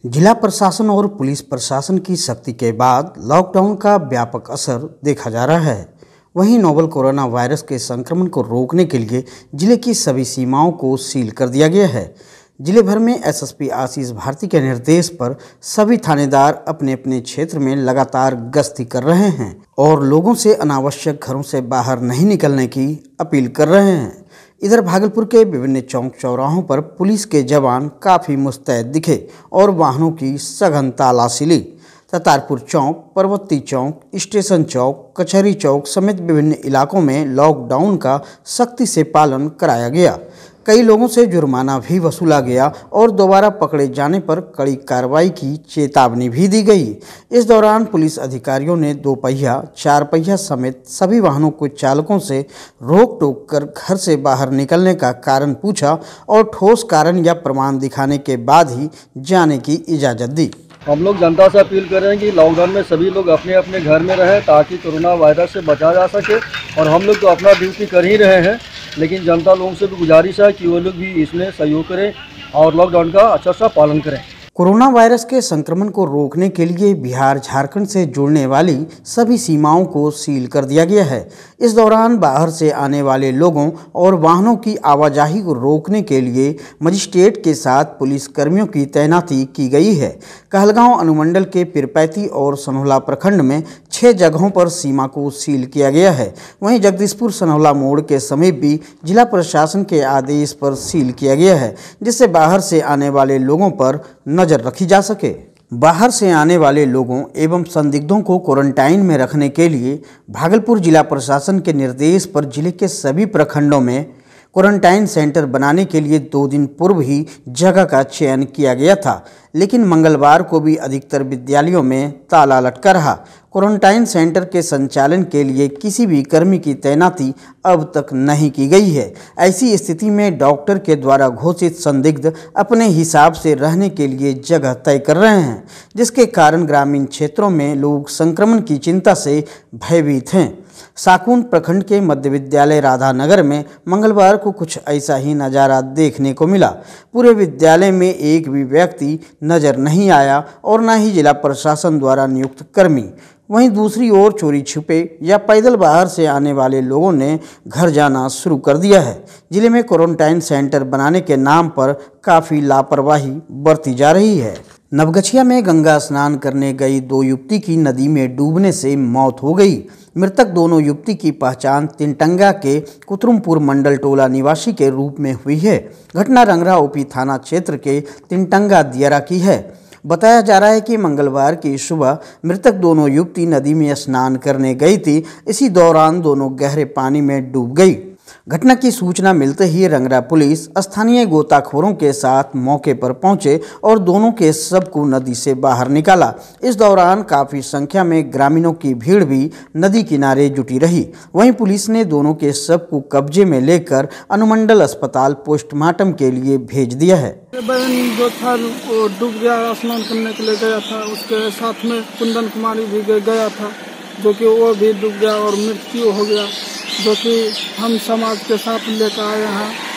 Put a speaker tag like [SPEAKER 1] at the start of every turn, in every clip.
[SPEAKER 1] जिला प्रशासन और पुलिस प्रशासन की सख्ती के बाद लॉकडाउन का व्यापक असर देखा जा रहा है। वहीं नोवल कोरोना वायरस के संक्रमण को रोकने के लिए जिले की सभी सीमाओं को सील कर दिया गया है। जिले भर में एसएसपी आशीष भारती के निर्देश पर सभी थानेदार अपने अपने क्षेत्र में लगातार गश्ती कर रहे हैं और लोगों से अनावश्यक घरों से बाहर नहीं निकलने की अपील कर रहे हैं। इधर भागलपुर के विभिन्न चौक चौराहों पर पुलिस के जवान काफ़ी मुस्तैद दिखे और वाहनों की सघन तलाशी ली। तातारपुर चौक, परवत्ती चौक, स्टेशन चौक, कचहरी चौक समेत विभिन्न इलाकों में लॉकडाउन का सख्ती से पालन कराया गया। कई लोगों से जुर्माना भी वसूला गया और दोबारा पकड़े जाने पर कड़ी कार्रवाई की चेतावनी भी दी गई। इस दौरान पुलिस अधिकारियों ने 2 पहिया, 4 पहिया समेत सभी वाहनों को चालकों से रोक टोक कर घर से बाहर निकलने का कारण पूछा और ठोस कारण या प्रमाण दिखाने के बाद ही जाने की इजाज़त दी।
[SPEAKER 2] हम लोग जनता से अपील कर रहे हैं कि लॉकडाउन में सभी लोग अपने अपने घर में रहें ताकि कोरोना वायरस से बचा जा सके। और हम लोग तो अपना ड्यूटी कर ही रहे हैं, लेकिन जनता लोगों से भी गुजारिश है कि वो लोग भी इसमें सहयोग करें और लॉकडाउन का अच्छा सा पालन करें।
[SPEAKER 1] कोरोना वायरस के संक्रमण को रोकने के लिए बिहार झारखंड से जुड़ने वाली सभी सीमाओं को सील कर दिया गया है। इस दौरान बाहर से आने वाले लोगों और वाहनों की आवाजाही को रोकने के लिए मजिस्ट्रेट के साथ पुलिस कर्मियों की तैनाती की गई है। कहलगांव अनुमंडल के पिरपैती और सनौला प्रखंड में 6 जगहों पर सीमा को सील किया गया है। वहीं जगदीशपुर सनौला मोड़ के समीप भी जिला प्रशासन के आदेश पर सील किया गया है, जिससे बाहर से आने वाले लोगों पर नजर रखी जा सके। बाहर से आने वाले लोगों एवं संदिग्धों को क्वारंटाइन में रखने के लिए भागलपुर जिला प्रशासन के निर्देश पर जिले के सभी प्रखंडों में क्वारंटाइन सेंटर बनाने के लिए 2 दिन पूर्व ही जगह का चयन किया गया था, लेकिन मंगलवार को भी अधिकतर विद्यालयों में ताला लटका रहा। क्वारंटाइन सेंटर के संचालन के लिए किसी भी कर्मी की तैनाती अब तक नहीं की गई है। ऐसी स्थिति में डॉक्टर के द्वारा घोषित संदिग्ध अपने हिसाब से रहने के लिए जगह तय कर रहे हैं, जिसके कारण ग्रामीण क्षेत्रों में लोग संक्रमण की चिंता से भयभीत हैं। साकुन प्रखंड के मध्य विद्यालय राधानगर में मंगलवार को कुछ ऐसा ही नज़ारा देखने को मिला। पूरे विद्यालय में एक भी व्यक्ति नजर नहीं आया और न ही जिला प्रशासन द्वारा नियुक्त कर्मी। वहीं दूसरी ओर चोरी छुपे या पैदल बाहर से आने वाले लोगों ने घर जाना शुरू कर दिया है। जिले में क्वारंटाइन सेंटर बनाने के नाम पर काफ़ी लापरवाही बरती जा रही है। नवगछिया में गंगा स्नान करने गई 2 युवती की नदी में डूबने से मौत हो गई। मृतक दोनों युवती की पहचान तिनटंगा के कुतरुमपुर मंडल टोला निवासी के रूप में हुई है। घटना रंगरा ओपी थाना क्षेत्र के तिनटंगा दियारा की है। बताया जा रहा है कि मंगलवार की सुबह मृतक दोनों युवती नदी में स्नान करने गई थी। इसी दौरान दोनों गहरे पानी में डूब गई। घटना की सूचना मिलते ही रंगरा पुलिस स्थानीय गोताखोरों के साथ मौके पर पहुंचे और दोनों के शव को नदी से बाहर निकाला। इस दौरान काफ़ी संख्या में ग्रामीणों की भीड़ भी नदी किनारे जुटी रही। वहीं पुलिस ने दोनों के शव को कब्जे में लेकर अनुमंडल अस्पताल पोस्टमार्टम के लिए भेज दिया है।
[SPEAKER 3] बहन जो था वो डूब गया, स्नान करने के लिए गया था। उसके साथ में कुंदन कुमारी भी गया था, जो कि वो भी डूब गया और मृत्यु हो गया, जो कि हम समाज के साथ लेकर आए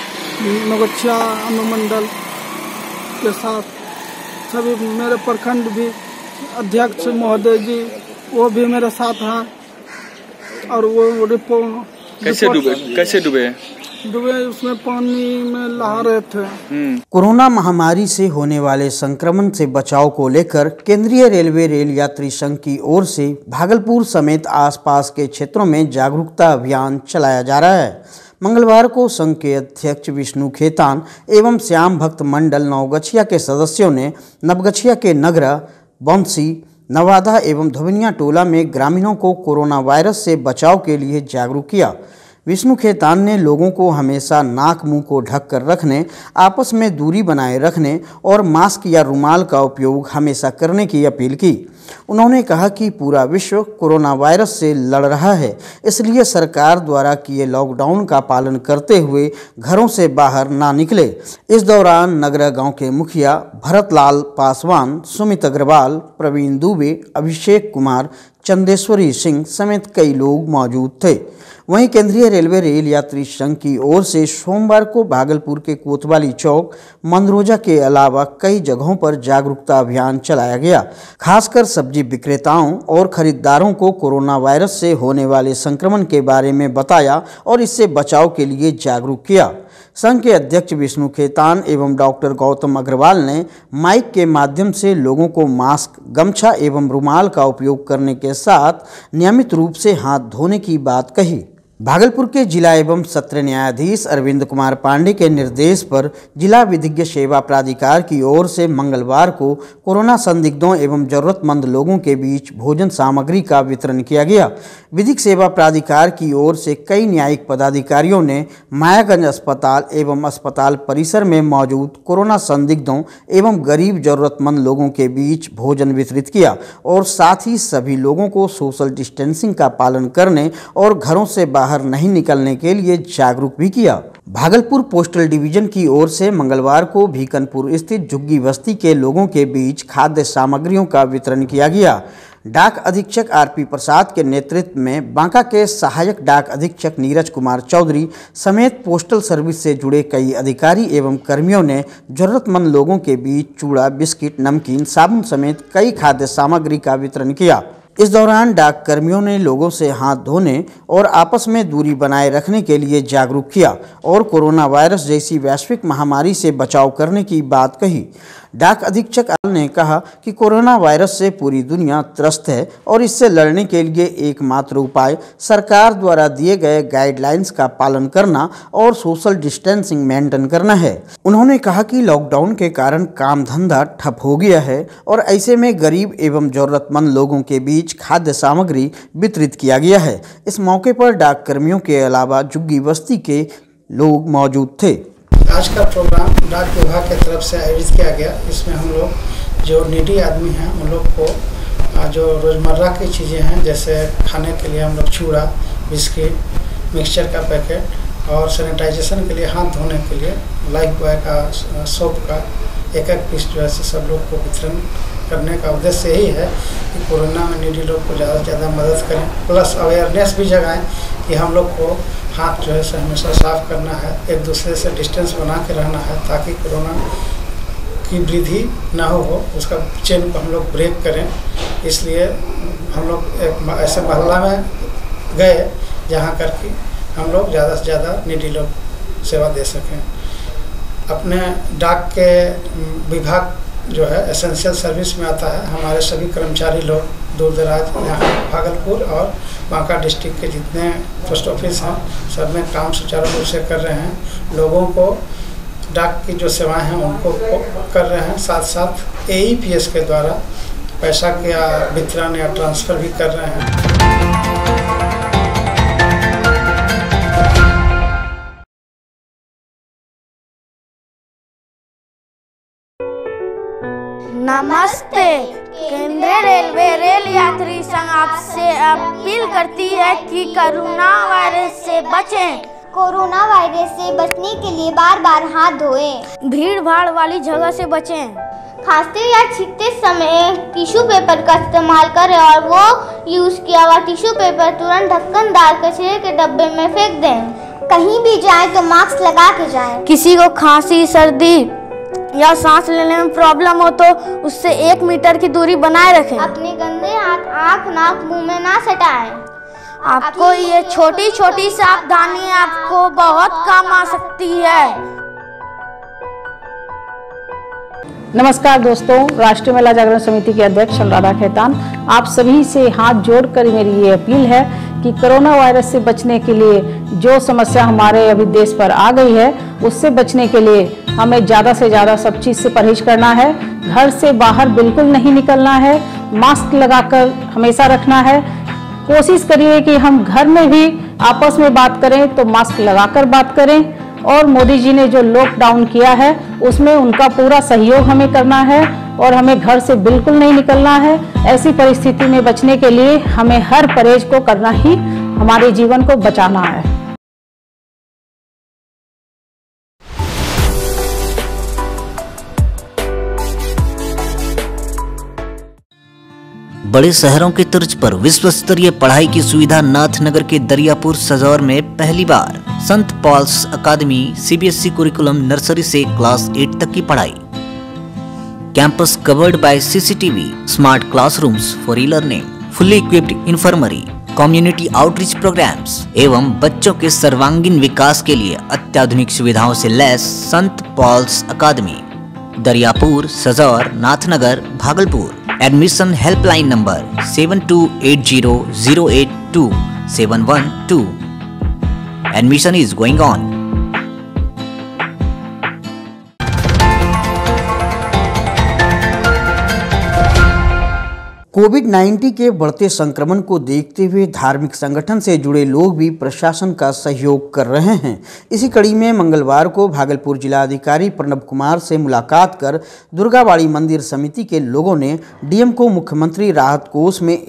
[SPEAKER 3] हैं। नवगछिया अनुमंडल के साथ सभी मेरे प्रखंड भी अध्यक्ष महोदय जी वो भी मेरे साथ हैं। और वो रिपोर्ट
[SPEAKER 2] कैसे डूबे
[SPEAKER 3] उसमें पानी में नहा रहे थे।
[SPEAKER 1] कोरोना महामारी से होने वाले संक्रमण से बचाव को लेकर केंद्रीय रेलवे रेल यात्री संघ की ओर से भागलपुर समेत आसपास के क्षेत्रों में जागरूकता अभियान चलाया जा रहा है। मंगलवार को संघ के अध्यक्ष विष्णु खेतान एवं श्याम भक्त मंडल नवगछिया के सदस्यों ने नवगछिया के नगरा, बंसी, नवादा एवं धोबिनिया टोला में ग्रामीणों को कोरोना वायरस से बचाव के लिए जागरूक किया। विष्णु खेतान ने लोगों को हमेशा नाक मुंह को ढक कर रखने, आपस में दूरी बनाए रखने और मास्क या रुमाल का उपयोग हमेशा करने की अपील की। उन्होंने कहा कि पूरा विश्व कोरोना वायरस से लड़ रहा है, इसलिए सरकार द्वारा किए लॉकडाउन का पालन करते हुए घरों से बाहर ना निकले। इस दौरान नगरा गांव के मुखिया भरतलाल पासवान, सुमित अग्रवाल, प्रवीण दुबे, अभिषेक कुमार, चंदेश्वरी सिंह समेत कई लोग मौजूद थे। वहीं केंद्रीय रेलवे रेल यात्री संघ की ओर से सोमवार को भागलपुर के कोतवाली चौक, मंदरोजा के अलावा कई जगहों पर जागरूकता अभियान चलाया गया। खासकर सब्जी विक्रेताओं और खरीदारों को कोरोना वायरस से होने वाले संक्रमण के बारे में बताया और इससे बचाव के लिए जागरूक किया। संघ के अध्यक्ष विष्णु खेतान एवं डॉक्टर गौतम अग्रवाल ने माइक के माध्यम से लोगों को मास्क, गमछा एवं रुमाल का उपयोग करने के साथ नियमित रूप से हाथ धोने की बात कही। भागलपुर के जिला एवं सत्र न्यायाधीश अरविंद कुमार पांडे के निर्देश पर जिला विधिज्ञ सेवा प्राधिकार की ओर से मंगलवार को कोरोना संदिग्धों एवं जरूरतमंद लोगों के बीच भोजन सामग्री का वितरण किया गया। विधिक सेवा प्राधिकार की ओर से कई न्यायिक पदाधिकारियों ने मायागंज अस्पताल एवं अस्पताल परिसर में मौजूद कोरोना संदिग्धों एवं गरीब जरूरतमंद लोगों के बीच भोजन वितरित किया और साथ ही सभी लोगों को सोशल डिस्टेंसिंग का पालन करने और घरों से बाहर नहीं निकलने के लिए जागरूक भी किया। भागलपुर पोस्टल डिवीजन की ओर से मंगलवार को भीकनपुर स्थित झुग्गी बस्ती के लोगों के बीच खाद्य सामग्रियों का वितरण किया गया। डाक अधीक्षक आरपी प्रसाद के नेतृत्व में बांका के सहायक डाक अधीक्षक नीरज कुमार चौधरी समेत पोस्टल सर्विस से जुड़े कई अधिकारी एवं कर्मियों ने जरूरतमंद लोगों के बीच चूड़ा, बिस्किट, नमकीन, साबुन समेत कई खाद्य सामग्री का वितरण किया। इस दौरान डाक कर्मियों ने लोगों से हाथ धोने और आपस में दूरी बनाए रखने के लिए जागरूक किया और कोरोना वायरस जैसी वैश्विक महामारी से बचाव करने की बात कही। डाक अधीक्षक ने कहा कि कोरोना वायरस से पूरी दुनिया त्रस्त है और इससे लड़ने के लिए एकमात्र उपाय सरकार द्वारा दिए गए गाइडलाइंस का पालन करना और सोशल डिस्टेंसिंग मेंटेन करना है। उन्होंने कहा कि लॉकडाउन के कारण काम धंधा ठप हो गया है और ऐसे में गरीब एवं जरूरतमंद लोगों के बीच खाद्य सामग्री वितरित किया गया है। इस मौके पर डाक कर्मियों के अलावा झुग्गी बस्ती के लोग मौजूद थे।
[SPEAKER 4] आज का प्रोग्राम डाक विभाग की तरफ से आयोजित किया गया। इसमें हम लोग जो नीडी आदमी हैं उन लोग को जो रोज़मर्रा की चीज़ें हैं जैसे खाने के लिए हम लोग चूड़ा, बिस्किट, मिक्सचर का पैकेट और सैनिटाइजेशन के लिए हाथ धोने के लिए लाइफ बॉय का सोप का एक पीस जो है सब लोग को वितरण करने का उद्देश्य यही है कि कोरोना में नीडी लोग को ज़्यादा से ज़्यादा मदद करें, प्लस अवेयरनेस भी जगाएं कि हम लोग को हाथ जो है हमेशा साफ करना है, एक दूसरे से डिस्टेंस बना के रहना है ताकि कोरोना की वृद्धि ना हो, उसका चेन को हम लोग ब्रेक करें। इसलिए हम लोग एक ऐसे मोहल्ला में गए जहाँ करके हम लोग ज़्यादा से ज़्यादा नीडी लोग सेवा दे सकें। अपने डाक के विभाग जो है एसेंशियल सर्विस में आता है। हमारे सभी कर्मचारी लोग दूर दराज यहाँ भागलपुर और बांका डिस्ट्रिक्ट के जितने पोस्ट ऑफिस हैं सब में काम सुचारू रूप से कर रहे हैं। लोगों को डाक की जो सेवाएं हैं उनको कर रहे हैं, साथ साथ AEPS के द्वारा पैसा का वितरण या ट्रांसफ़र भी कर रहे हैं।
[SPEAKER 5] नमस्ते। केंद्रीय रेलवे रेल यात्री संघ आपसे अपील करती है कि कोरोना वायरस से बचें।
[SPEAKER 6] कोरोना वायरस से बचने के लिए बार बार हाथ धोएं।
[SPEAKER 5] भीड़ भाड़ वाली जगह से बचें।
[SPEAKER 6] खांसते या छींकते समय टिश्यू पेपर का इस्तेमाल करें और वो यूज़ किया हुआ टिश्यू पेपर तुरंत ढक्कनदार कचरे के डब्बे में फेंक दें। कहीं भी जाएं तो मास्क लगा के जाएं।
[SPEAKER 5] किसी को खांसी, सर्दी या सांस लेने में प्रॉब्लम हो तो उससे 1 मीटर की दूरी बनाए रखें।
[SPEAKER 6] अपने गंदे हाथ आँख, नाक, मुंह में ना सटाएं।
[SPEAKER 5] आपको ये छोटी छोटी सावधानी आपको बहुत काम आ सकती है।
[SPEAKER 7] नमस्कार दोस्तों, राष्ट्रीय महिला जागरण समिति के अध्यक्ष अनुराधा खेतान आप सभी से हाथ जोड़कर मेरी ये अपील है कि कोरोना वायरस से बचने के लिए जो समस्या हमारे अभी देश पर आ गई है उससे बचने के लिए हमें ज़्यादा से ज़्यादा सब चीज़ से परहेज करना है। घर से बाहर बिल्कुल नहीं निकलना है, मास्क लगाकर हमेशा रखना है। कोशिश करिए कि हम घर में भी आपस में बात करें तो मास्क लगाकर बात करें और मोदी जी ने जो लॉकडाउन किया है उसमें उनका पूरा सहयोग हमें करना है और हमें घर से बिल्कुल नहीं निकलना है। ऐसी परिस्थिति में बचने के लिए हमें हर परहेज को करना ही हमारे जीवन को बचाना है।
[SPEAKER 8] बड़े शहरों के तर्ज पर विश्व स्तरीय पढ़ाई की सुविधा नाथनगर के दरियापुर सजौर में पहली बार। Saint Paul's Academy CBSE curriculum nursery से क्लास 8 तक की पढ़ाई। Campus covered by CCTV, smart classrooms for e-learning, fully equipped infirmary, community outreach programmes एवं बच्चों के सर्वांगीण विकास के लिए अत्याधुनिक सुविधाओं से लैस Saint Paul's Academy, Dariyapur, Sajaur, Nathnagar, Bhagalpur. Admission helpline number 7280082712। Admission is going on.
[SPEAKER 1] कोविड-19 के बढ़ते संक्रमण को देखते हुए धार्मिक संगठन से जुड़े लोग भी प्रशासन का सहयोग कर रहे हैं। इसी कड़ी में मंगलवार को भागलपुर जिलाधिकारी प्रणब कुमार से मुलाकात कर दुर्गाबाड़ी मंदिर समिति के लोगों ने डीएम को मुख्यमंत्री राहत कोष में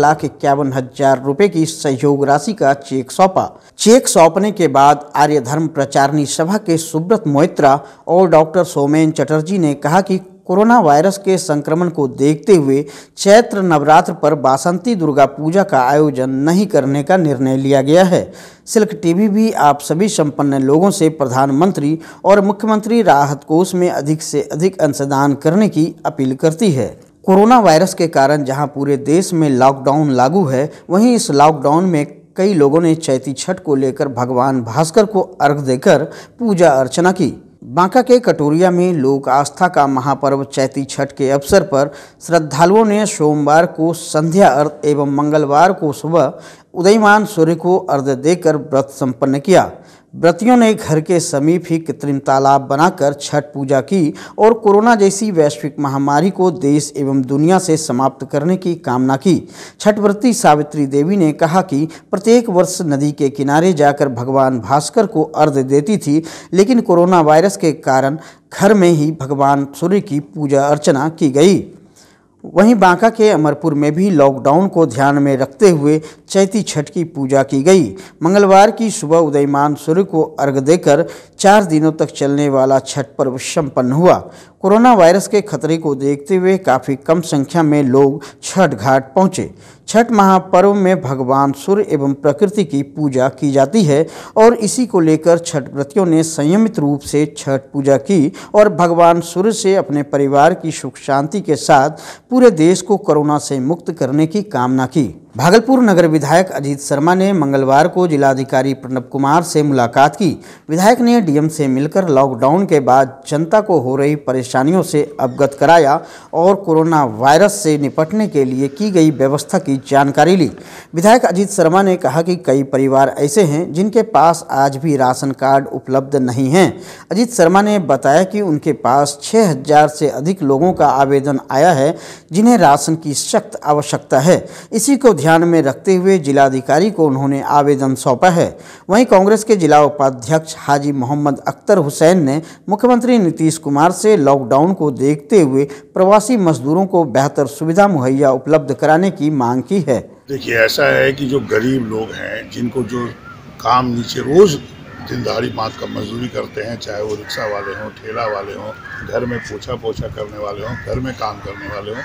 [SPEAKER 1] 1,51,000 रुपये की सहयोग राशि का चेक सौंपा। चेक सौंपने के बाद आर्य धर्म प्रचारणी सभा के सुब्रत मोइत्रा और डॉक्टर सोमेन चटर्जी ने कहा कि कोरोना वायरस के संक्रमण को देखते हुए चैत्र नवरात्र पर बासंती दुर्गा पूजा का आयोजन नहीं करने का निर्णय लिया गया है। सिल्क टीवी भी आप सभी संपन्न लोगों से प्रधानमंत्री और मुख्यमंत्री राहत कोष में अधिक से अधिक अंशदान करने की अपील करती है। कोरोना वायरस के कारण जहां पूरे देश में लॉकडाउन लागू है, वहीं इस लॉकडाउन में कई लोगों ने चैती छठ को लेकर भगवान भास्कर को अर्घ देकर पूजा अर्चना की। बांका के कटोरिया में लोक आस्था का महापर्व चैती छठ के अवसर पर श्रद्धालुओं ने सोमवार को संध्या अर्घ एवं मंगलवार को सुबह उदयमान सूर्य को अर्घ देकर व्रत संपन्न किया। व्रतियों ने घर के समीप ही कृत्रिम तालाब बनाकर छठ पूजा की और कोरोना जैसी वैश्विक महामारी को देश एवं दुनिया से समाप्त करने की कामना की। छठ व्रती सावित्री देवी ने कहा कि प्रत्येक वर्ष नदी के किनारे जाकर भगवान भास्कर को अर्घ्य देती थी, लेकिन कोरोना वायरस के कारण घर में ही भगवान सूर्य की पूजा अर्चना की गई। वहीं बांका के अमरपुर में भी लॉकडाउन को ध्यान में रखते हुए चैती छठ की पूजा की गई। मंगलवार की सुबह उदयमान सूर्य को अर्घ्य देकर 4 दिनों तक चलने वाला छठ पर्व संपन्न हुआ। कोरोना वायरस के खतरे को देखते हुए काफ़ी कम संख्या में लोग छठ घाट पहुंचे। छठ महापर्व में भगवान सूर्य एवं प्रकृति की पूजा की जाती है और इसी को लेकर छठ व्रतियों ने संयमित रूप से छठ पूजा की और भगवान सूर्य से अपने परिवार की सुख शांति के साथ पूरे देश को कोरोना से मुक्त करने की कामना की। भागलपुर नगर विधायक अजीत शर्मा ने मंगलवार को जिलाधिकारी प्रणब कुमार से मुलाकात की। विधायक ने डीएम से मिलकर लॉकडाउन के बाद जनता को हो रही परेशानियों से अवगत कराया और कोरोना वायरस से निपटने के लिए की गई व्यवस्था की जानकारी ली। विधायक अजीत शर्मा ने कहा कि कई परिवार ऐसे हैं जिनके पास आज भी राशन कार्ड उपलब्ध नहीं हैं। अजीत शर्मा ने बताया कि उनके पास 6,000 से अधिक लोगों का आवेदन आया है जिन्हें राशन की सख्त आवश्यकता है। इसी को ध्यान में रखते हुए जिलाधिकारी को उन्होंने आवेदन सौंपा है। वहीं कांग्रेस के जिला उपाध्यक्ष हाजी मोहम्मद अख्तर हुसैन ने मुख्यमंत्री नीतीश कुमार से लॉकडाउन को देखते हुए प्रवासी मजदूरों को बेहतर सुविधा मुहैया उपलब्ध कराने की मांग की है।
[SPEAKER 9] देखिए, ऐसा है कि जो गरीब लोग हैं, जिनको जो काम नीचे रोज दिनदारी मात का मजदूरी करते हैं, चाहे वो रिक्शा वाले हों, ठेला वाले हों, घर में पोछा करने वाले हों, घर में काम करने वाले हों,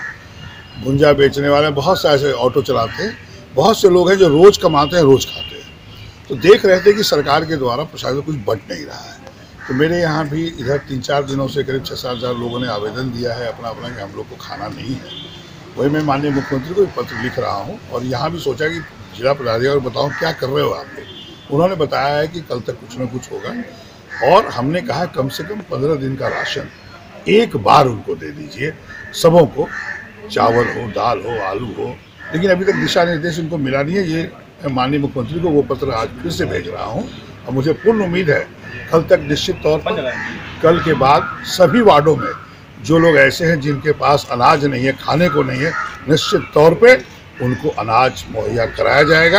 [SPEAKER 9] भुंजा बेचने वाले, बहुत से ऐसे ऑटो चलाते हैं, बहुत से लोग हैं जो रोज़ कमाते हैं, रोज़ खाते हैं। तो देख रहे थे कि सरकार के द्वारा प्रशासन कुछ बट नहीं रहा है। तो मेरे यहाँ भी इधर 3-4 दिनों से करीब 6-7 हज़ार लोगों ने आवेदन दिया है अपना कि हम लोग को खाना नहीं है। वही मैं माननीय मुख्यमंत्री को पत्र लिख रहा हूँ और यहाँ भी सोचा कि जिला पदाधिकारी और बताओ क्या कर रहे हो आप लोग। उन्होंने बताया है कि कल तक कुछ ना कुछ होगा और हमने कहा कम से कम 15 दिन का राशन एक बार उनको दे दीजिए, सबों को, चावल हो, दाल हो, आलू हो। लेकिन अभी तक दिशा निर्देश उनको मिला नहीं है। ये मैं माननीय मुख्यमंत्री को वो पत्र आज फिर से भेज रहा हूँ और मुझे पूर्ण उम्मीद है कल तक निश्चित तौर पर, कल के बाद सभी वार्डों में जो लोग ऐसे हैं जिनके पास अनाज नहीं है, खाने को नहीं है, निश्चित तौर पे उनको अनाज मुहैया कराया जाएगा।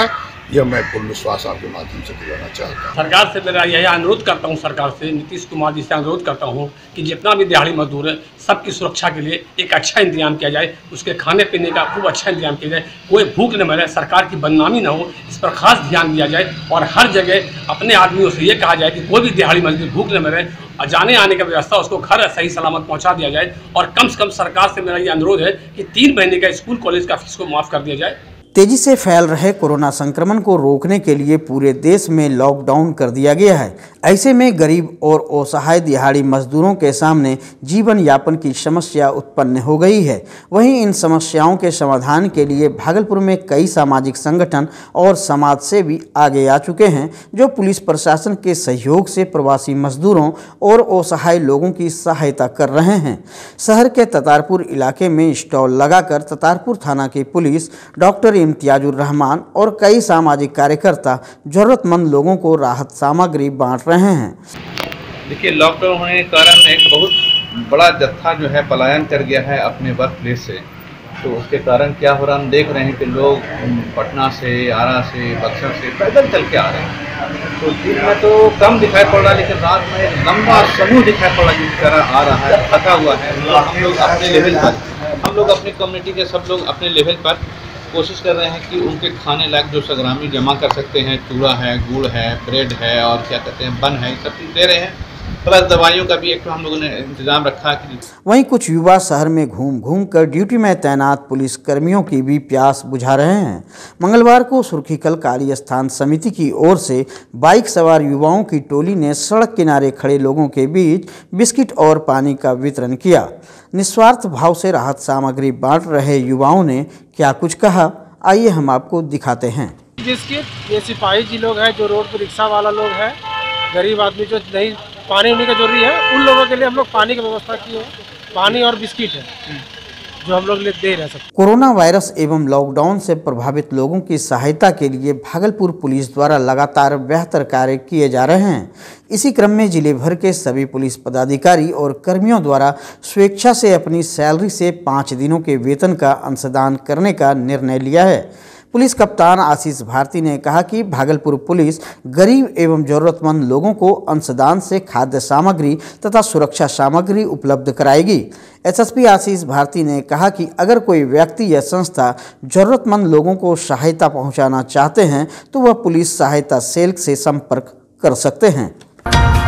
[SPEAKER 9] यह मैं पूर्ण विश्वास आपके माध्यम से दिलाना चाहता हूँ।
[SPEAKER 10] सरकार से मेरा यही अनुरोध करता हूँ, सरकार से नीतीश कुमार जी से अनुरोध करता हूँ कि जितना भी दिहाड़ी मजदूर है सबकी सुरक्षा के लिए एक अच्छा इंतजाम किया जाए, उसके खाने पीने का खूब अच्छा इंतजाम किया जाए, कोई भूख न मरे, सरकार की बदनामी न हो, इस पर खास ध्यान दिया जाए और हर जगह अपने आदमियों से ये कहा जाए कि कोई भी दिहाड़ी मजदूर भूख न मरे, जाने आने का व्यवस्था उसको घर सही सलामत पहुंचा दिया जाए। और कम से कम सरकार से मेरा ये अनुरोध है कि 3 महीने का स्कूल कॉलेज का फीस को माफ़ कर दिया जाए।
[SPEAKER 1] तेजी से फैल रहे कोरोना संक्रमण को रोकने के लिए पूरे देश में लॉकडाउन कर दिया गया है। ऐसे में गरीब और असहाय दिहाड़ी मजदूरों के सामने जीवन यापन की समस्या उत्पन्न हो गई है। वहीं इन समस्याओं के समाधान के लिए भागलपुर में कई सामाजिक संगठन और समाज सेवी आगे आ चुके हैं, जो पुलिस प्रशासन के सहयोग से प्रवासी मजदूरों और असहाय लोगों की सहायता कर रहे हैं। शहर के ततारपुर इलाके में स्टॉल लगाकर ततारपुर थाना की पुलिस, डॉक्टर इम्तियाजुर रहमान और कई सामाजिक कार्यकर्ता जरूरतमंद लोगों को राहत सामग्री बांट रहे हैं।
[SPEAKER 11] देखिए, लॉकडाउन होने के कारण एक बहुत बड़ा जत्था जो है पलायन कर गया है अपने वर्क प्लेस से। तो उसके कारण क्या हो रहा है, हम देख रहे हैं कि लोग पटना से, आरा से, बक्सर से पैदल चल के आ रहे हैं। तो दिन में तो कम दिखाई पड़ रहा है, लेकिन रात में एक लंबा समूह दिखाई पड़ रहा है जिस तरह आ रहा है, थका हुआ है। हम लोग अपने लेवल पर, हम लोग अपनी कम्युनिटी के सब लोग अपने लेवल पर कोशिश कर रहे हैं कि उनके खाने लायक जो सगरामी जमा कर सकते हैं, चूड़ा है, गुड़ है, ब्रेड है और क्या कहते हैं बन है, सब चीज़ दे रहे हैं। प्लस दवाइयों का भी एक हम लोगों ने इंतजाम रखा है।
[SPEAKER 1] वहीं कुछ युवा शहर में घूम घूम कर ड्यूटी में तैनात पुलिस कर्मियों की भी प्यास बुझा रहे हैं। मंगलवार को सुर्खीकल काली स्थान समिति की ओर से बाइक सवार युवाओं की टोली ने सड़क किनारे खड़े लोगों के बीच बिस्किट और पानी का वितरण किया। निस्वार्थ भाव से राहत सामग्री बांट रहे युवाओं ने क्या कुछ कहा, आइए हम आपको दिखाते हैं।
[SPEAKER 12] बिस्किट, ये सिपाही जी लोग हैं जो रोड पर रिक्शा वाला लोग हैं, गरीब आदमी जो नहीं पानी उन्हीं का जरूरी है, उन लोगों के लिए हम लोग पानी की व्यवस्था की है। पानी और बिस्किट है जो हम लोग दे रहे हैं।
[SPEAKER 1] कोरोना वायरस एवं लॉकडाउन से प्रभावित लोगों की सहायता के लिए भागलपुर पुलिस द्वारा लगातार बेहतर कार्य किए जा रहे हैं। इसी क्रम में जिले भर के सभी पुलिस पदाधिकारी और कर्मियों द्वारा स्वेच्छा से अपनी सैलरी से 5 दिनों के वेतन का अंशदान करने का निर्णय लिया है। पुलिस कप्तान आशीष भारती ने कहा कि भागलपुर पुलिस गरीब एवं जरूरतमंद लोगों को अंशदान से खाद्य सामग्री तथा सुरक्षा सामग्री उपलब्ध कराएगी। एसएसपी आशीष भारती ने कहा कि अगर कोई व्यक्ति या संस्था जरूरतमंद लोगों को सहायता पहुंचाना चाहते हैं तो वह पुलिस सहायता सेल से संपर्क कर सकते हैं।